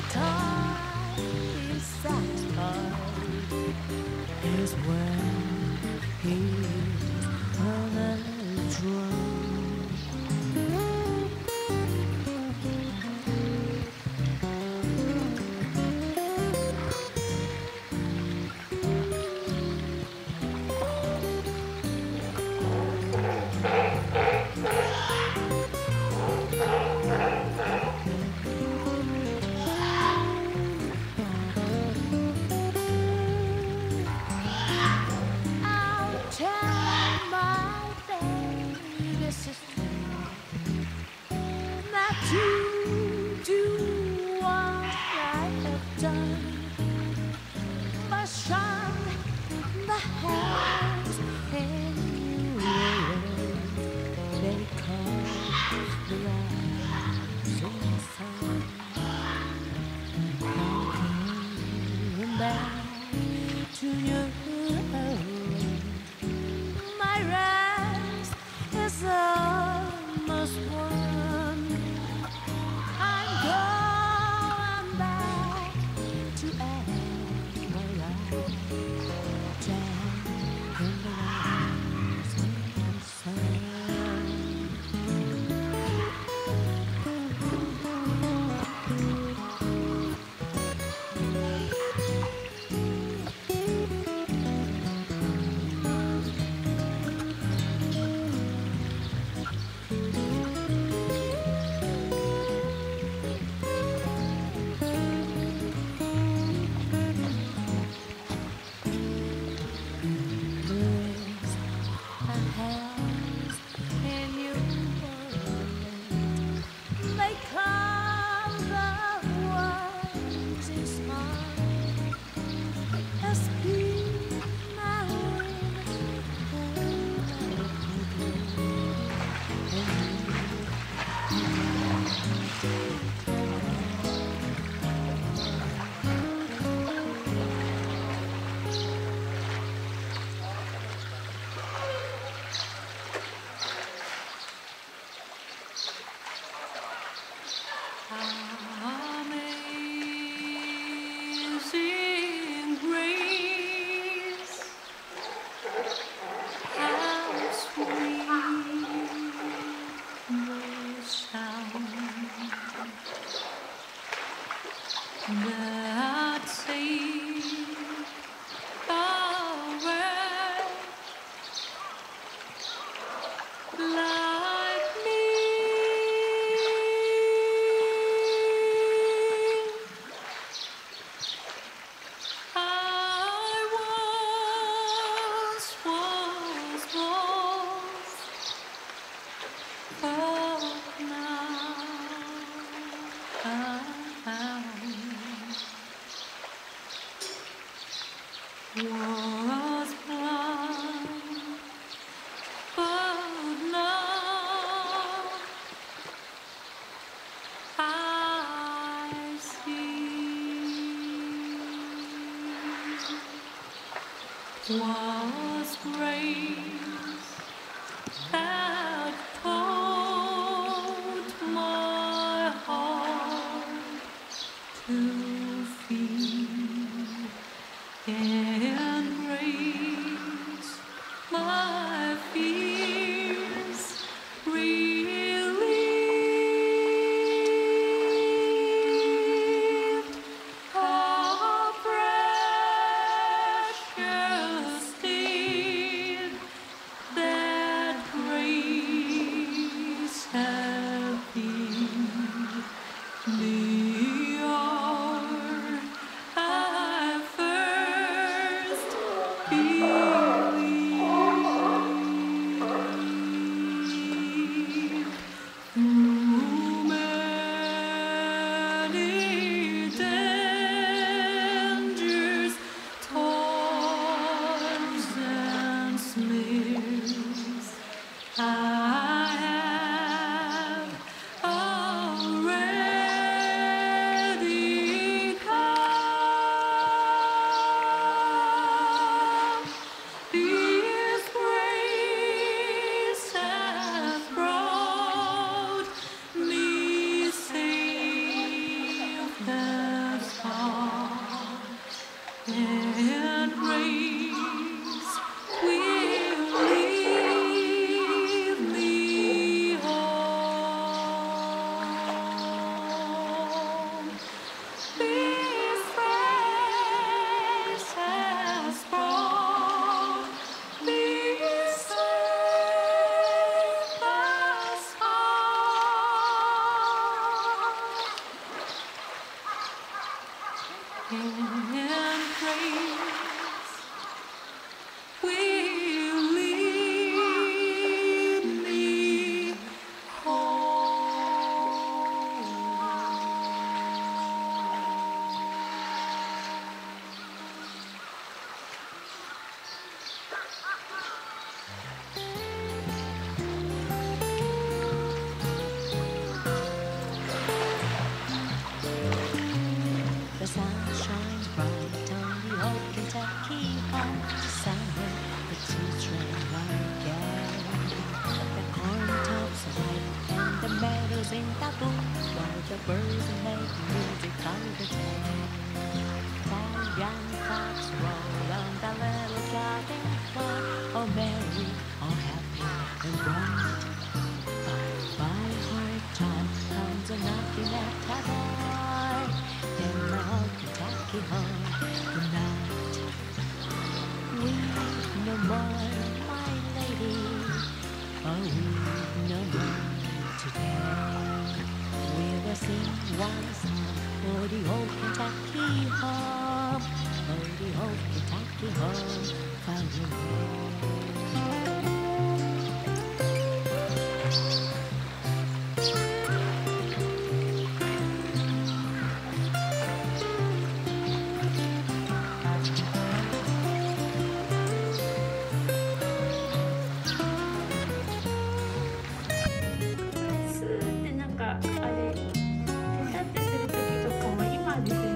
time is satisfied is when he's on a drum. I'll tell my baby sister not to do what I have done, but shun the hands in you they call the rising sun. Coming back to you, my rest is almost won. I'm going back to end my life down in the rising sun. There's a house in New Orleans. They call the rising sun. As peace my Amazing grace, how sweet the sound that saved a wretch like me. I once was lost, but now I'm found. Was blind, but now I see. Was grace that taught my heart to feel, and grace my fears relieved. How precious did that grace and grace will lead me The sun shines bright on the old Kentucky home. Summer, the children are again. The corn tops are white and the meadows in the bloom, while the birds make music on the day. While young cocks roll on the little garden floor, oh merry, oh happy and bright. By hard time comes a knocking at the door. In my old Kentucky home tonight, weep no more, my lady. Oh, weep no more today. We will sing one song for the old Kentucky home, for the old Kentucky home far away. スーってなんかあれペタってする時とかも今ですよね。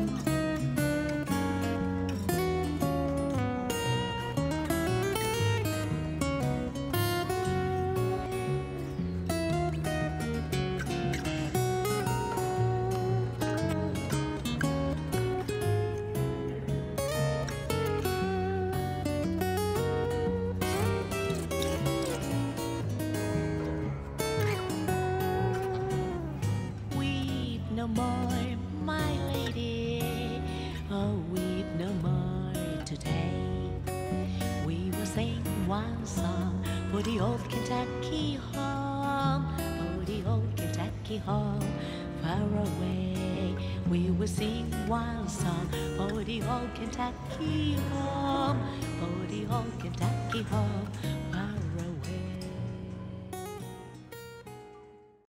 Weep no more, my lady. Oh, weep no more today. We will sing one song for the old Kentucky home, for the old Kentucky home far away. We will sing one song for the old Kentucky home.